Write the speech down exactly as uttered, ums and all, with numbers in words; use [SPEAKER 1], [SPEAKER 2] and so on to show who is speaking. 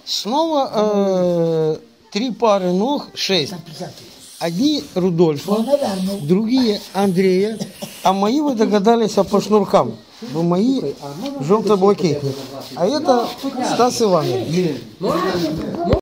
[SPEAKER 1] Снова э, три пары ног, шесть. Одни Рудольфа, другие Андрея, а мои вы догадались по шнуркам. Бо мои желто-блакитные. А это Стас Иванович.